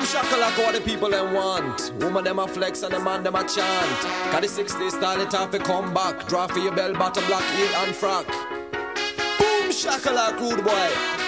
Boomshakalaka what the people them want. Woman them a flex and the man them a chant. Got the 60 style it off a come back. Draw for your bell bottom black heel and frock. Boomshakalaka rude boy.